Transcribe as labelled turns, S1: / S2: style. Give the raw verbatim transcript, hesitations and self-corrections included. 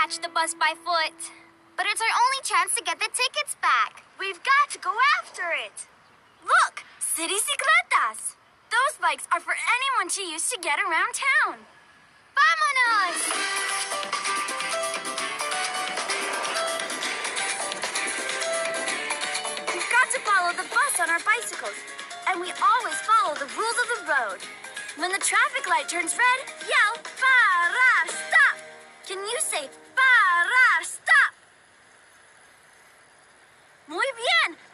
S1: catch the bus by foot. But it's our only chance to get the tickets back.
S2: We've got to go after it.
S1: Look, City-cicletas. Those bikes are for anyone to use to get around town. Vámonos!
S2: We've got to follow the bus on our bicycles, and we always follow the rules of the road. When the traffic light turns red, yell, parar, stop! Can you say, parar, stop? Muy bien!